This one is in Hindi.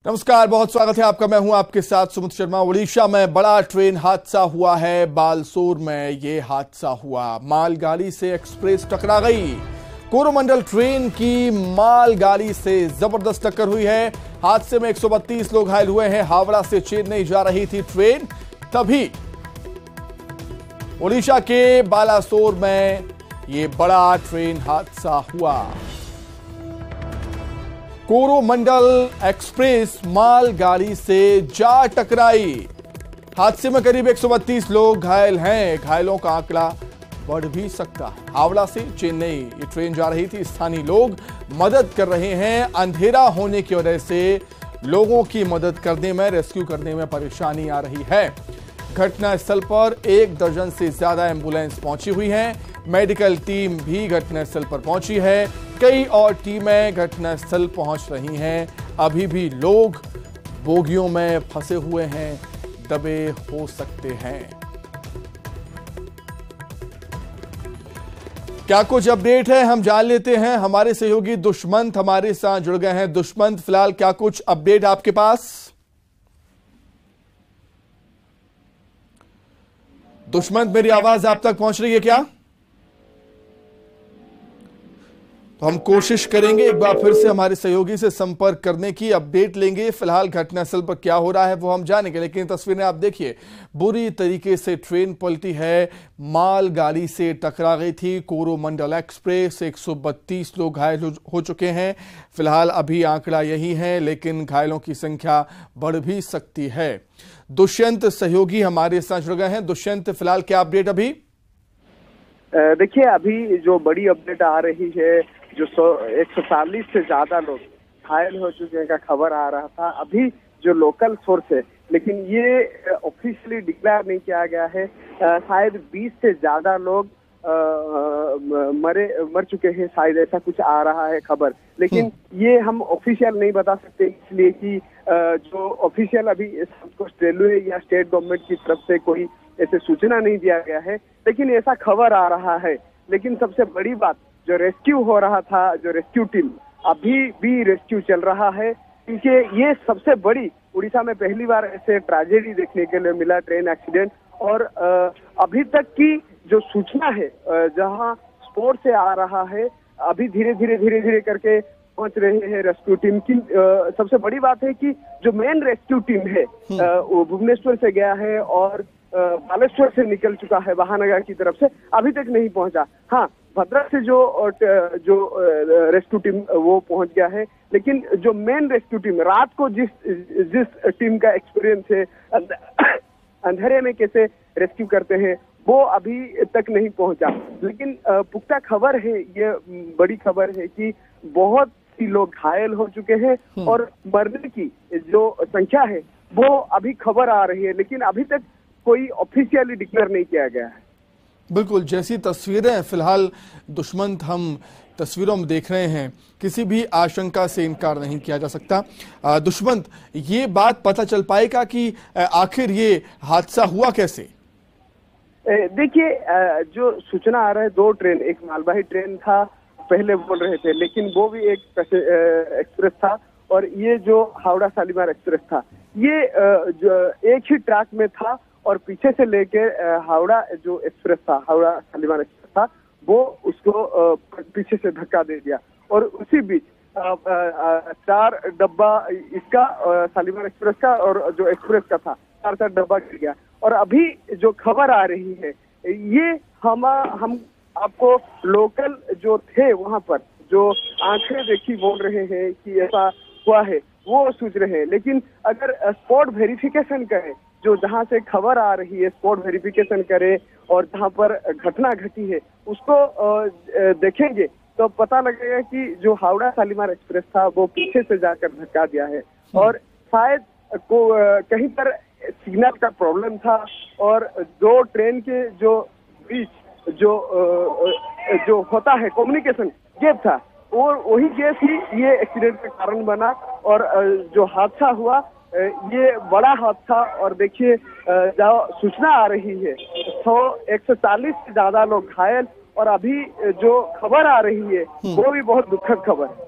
नमस्कार, बहुत स्वागत है आपका। मैं हूं आपके साथ सुमित शर्मा। ओडिशा में बड़ा ट्रेन हादसा हुआ है। बालसोर में ये हादसा हुआ। मालगाड़ी से एक्सप्रेस टकरा गई। कोरोमंडल ट्रेन की मालगाड़ी से जबरदस्त टक्कर हुई है। हादसे में 132 लोग घायल हुए हैं। हावड़ा से चेन्नई जा रही थी ट्रेन, तभी ओडिशा के बालासोर में ये बड़ा ट्रेन हादसा हुआ। कोरोमंडल एक्सप्रेस मालगाड़ी से जा टकराई। हादसे में करीब 132 लोग घायल हैं। घायलों का आंकड़ा बढ़ भी सकता है। हावड़ा से चेन्नई ये ट्रेन जा रही थी। स्थानीय लोग मदद कर रहे हैं। अंधेरा होने की वजह से लोगों की मदद करने में, रेस्क्यू करने में परेशानी आ रही है। घटनास्थल पर 1 दर्जन से ज्यादा एम्बुलेंस पहुंची हुई है। मेडिकल टीम भी घटनास्थल पर पहुंची है। कई और टीमें घटनास्थल पहुंच रही हैं। अभी भी लोग बोगियों में फंसे हुए हैं, दबे हो सकते हैं। क्या कुछ अपडेट है, हम जान लेते हैं। हमारे सहयोगी दुष्मंत हमारे साथ जुड़ गए हैं। दुष्मंत, फिलहाल क्या कुछ अपडेट आपके पास? दुष्मंत, मेरी आवाज आप तक पहुंच रही है क्या? तो हम कोशिश करेंगे एक बार फिर से हमारे सहयोगी से संपर्क करने की, अपडेट लेंगे। फिलहाल घटनास्थल पर क्या हो रहा है वो हम जानेंगे, लेकिन तस्वीरें आप देखिए। बुरी तरीके से ट्रेन पलटी है। मालगाड़ी से टकरा गई थी कोरोमंडल एक्सप्रेस। 132 लोग घायल हो चुके हैं। फिलहाल अभी आंकड़ा यही है, लेकिन घायलों की संख्या बढ़ भी सकती है। दुष्यंत सहयोगी हमारे साथ जुड़ गए हैं। दुष्यंत, फिलहाल क्या अपडेट अभी? देखिए, अभी जो बड़ी अपडेट आ रही है, जो 140 से ज्यादा लोग घायल हो चुके हैं का खबर आ रहा था। अभी जो लोकल सोर्स है, लेकिन ये ऑफिशियली डिक्लेयर नहीं किया गया है। शायद 20 से ज्यादा लोग मर चुके हैं, शायद ऐसा कुछ आ रहा है खबर। लेकिन ये हम ऑफिशियल नहीं बता सकते, इसलिए कि जो ऑफिशियल अभी रेलवे या स्टेट गवर्नमेंट की तरफ से कोई ऐसे सूचना नहीं दिया गया है, लेकिन ऐसा खबर आ रहा है। लेकिन सबसे बड़ी बात, जो रेस्क्यू हो रहा था, जो रेस्क्यू टीम, अभी भी रेस्क्यू चल रहा है। क्योंकि ये सबसे बड़ी, उड़ीसा में पहली बार ऐसे ट्रेजेडी देखने के लिए मिला, ट्रेन एक्सीडेंट। और अभी तक की जो सूचना है, जहां स्पोर्ट से आ रहा है, अभी धीरे धीरे करके पहुंच रहे हैं रेस्क्यू टीम की। सबसे बड़ी बात है कि जो मेन रेस्क्यू टीम है वो भुवनेश्वर से गया है और बालेश्वर से निकल चुका है, महानगर की तरफ से, अभी तक नहीं पहुंचा। हाँ, भद्रक से जो रेस्क्यू टीम वो पहुंच गया है, लेकिन जो मेन रेस्क्यू टीम, रात को जिस टीम का एक्सपीरियंस है अंधेरे में कैसे रेस्क्यू करते हैं, वो अभी तक नहीं पहुंचा। लेकिन पुख्ता खबर है, ये बड़ी खबर है कि बहुत सी लोग घायल हो चुके हैं और मरने की जो संख्या है वो अभी खबर आ रही है, लेकिन अभी तक कोई ऑफिशियली डिक्लेयर नहीं किया गया है। बिल्कुल, जैसी तस्वीरें फिलहाल दुष्मंत हम तस्वीरों में देख रहे हैं, किसी भी आशंका से इनकार नहीं किया जा सकता। दुष्मंत, ये बात पता चल पाएगा कि आखिर ये हादसा हुआ कैसे? देखिए, जो सूचना आ रहा है, 2 ट्रेन, एक मालवाही ट्रेन था पहले बोल रहे थे, लेकिन वो भी एक एक्सप्रेस था, और ये जो हावड़ा शालीमार एक्सप्रेस था, ये जो एक ही ट्रैक में था, और पीछे से लेके हावड़ा जो एक्सप्रेस था, हावड़ा शालीमार एक्सप्रेस था, वो उसको पीछे से धक्का दे दिया। और उसी बीच 4 डब्बा इसका, शालीमार एक्सप्रेस का, और जो एक्सप्रेस का था, 4 डब्बा गिर गया। और अभी जो खबर आ रही है, ये हम आपको लोकल जो थे वहां पर, जो आंखें देखी बोल रहे हैं कि ऐसा हुआ है, वो सोच रहे हैं। लेकिन अगर स्पॉट वेरिफिकेशन करें, जो जहां से खबर आ रही है, स्पॉट वेरिफिकेशन करें और जहां पर घटना घटी है उसको देखेंगे, तो पता लगेगा कि जो हावड़ा शालीमार एक्सप्रेस था वो पीछे से जाकर धक्का दिया है। और शायद कहीं पर सिग्नल का प्रॉब्लम था, और 2 ट्रेन के जो बीच जो होता है कम्युनिकेशन गैप था, और वही गैप ही ये एक्सीडेंट का कारण बना। और जो हादसा हुआ, ये बड़ा हादसा। और देखिए, जो सूचना आ रही है, 140 से ज्यादा लोग घायल, और अभी जो खबर आ रही है वो भी बहुत दुखद खबर है।